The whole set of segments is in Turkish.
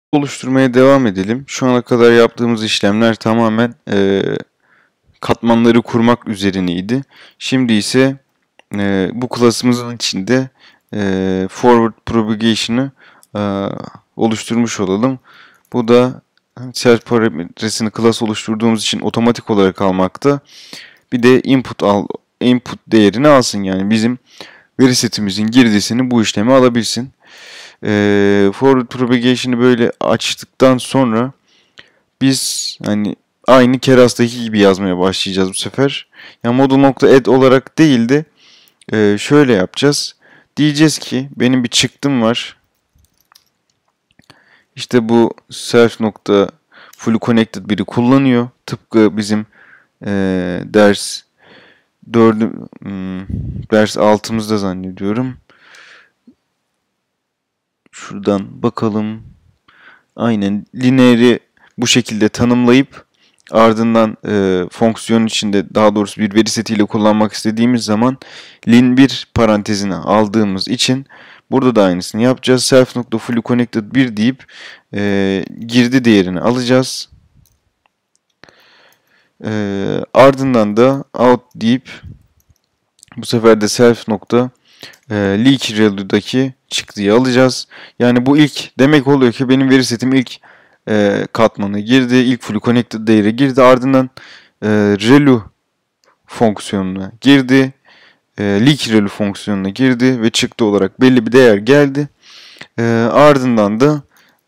Oluşturmaya devam edelim. Şu ana kadar yaptığımız işlemler tamamen katmanları kurmak üzerineydi. Şimdi ise bu class'ımızın içinde forward propagation'ı oluşturmuş olalım. Bu da self parametresini class oluşturduğumuz için otomatik olarak almakta. Bir de input değerini alsın, yani bizim veri setimizin girdisini bu işlemi alabilsin. Forward propagation'ı böyle açtıktan sonra biz hani aynı Keras'taki gibi yazmaya başlayacağız bu sefer. Yani model.add olarak değil de şöyle yapacağız. Diyeceğiz ki benim bir çıktım var. İşte bu self nokta fully connected biri kullanıyor. Tıpkı bizim ders 4 ders 6'mızda zannediyorum. Şuradan bakalım. Aynen linear'i bu şekilde tanımlayıp ardından fonksiyon içinde, daha doğrusu bir veri setiyle kullanmak istediğimiz zaman lin1 parantezine aldığımız için burada da aynısını yapacağız. Self.fullyConnected 1 deyip girdi değerini alacağız. Ardından da out deyip bu sefer de self nokta leak reload'daki çıktıyı alacağız. Yani bu ilk demek oluyor ki benim veri setim ilk katmanı girdi, ilk fully connected değeri girdi, ardından relu fonksiyonuna girdi, leak relu fonksiyonuna girdi ve çıktı olarak belli bir değer geldi. Ardından da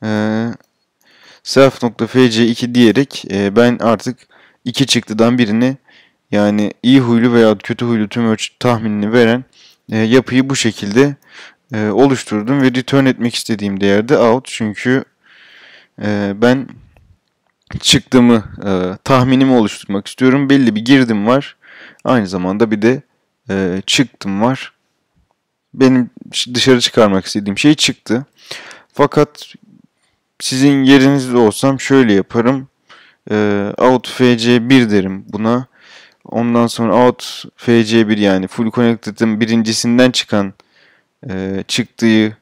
self.fc2 diyerek ben artık iki çıktıdan birini, yani iyi huylu veya kötü huylu tüm ölçü tahminini veren yapıyı bu şekilde oluşturdum ve return etmek istediğim değerde out, çünkü ben çıktığımı, tahminimi oluşturmak istiyorum. Belli bir girdim var. Aynı zamanda bir de çıktım var. Benim dışarı çıkarmak istediğim şey çıktı. Fakat sizin yerinizde olsam şöyle yaparım. Out fc1 derim buna. Ondan sonra out fc1, yani full connected'ın birincisinden çıkan çıktığı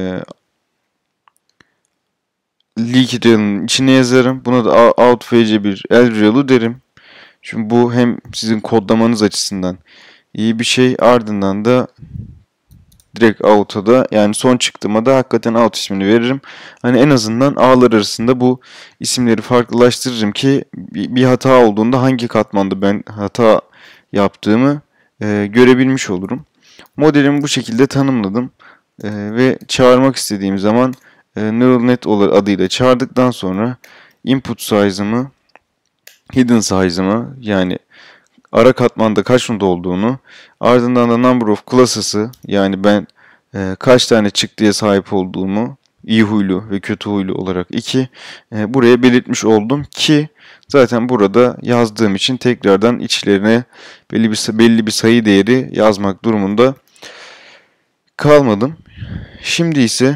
leak real'ın içine yazarım. Buna da out fc1 lreal'u derim. Çünkü bu hem sizin kodlamanız açısından iyi bir şey. Ardından da direkt out'a da, yani son çıktığıma da hakikaten out ismini veririm. Hani en azından ağlar arasında bu isimleri farklılaştırırım ki bir hata olduğunda hangi katmanda ben hata yaptığımı görebilmiş olurum. Modelimi bu şekilde tanımladım ve çağırmak istediğim zaman neural net adıyla çağırdıktan sonra input size'ımı, hidden size'ımı, yani ara katmanda kaç node olduğunu, ardından da number of classes'ı, yani ben kaç tane çıktıya sahip olduğumu, iyi huylu ve kötü huylu olarak 2 buraya belirtmiş oldum ki zaten burada yazdığım için tekrardan içlerine belli bir sayı değeri yazmak durumunda kalmadım. Şimdi ise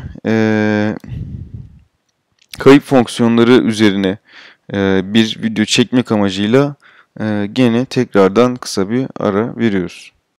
kayıp fonksiyonları üzerine bir video çekmek amacıyla gene tekrardan kısa bir ara veriyoruz.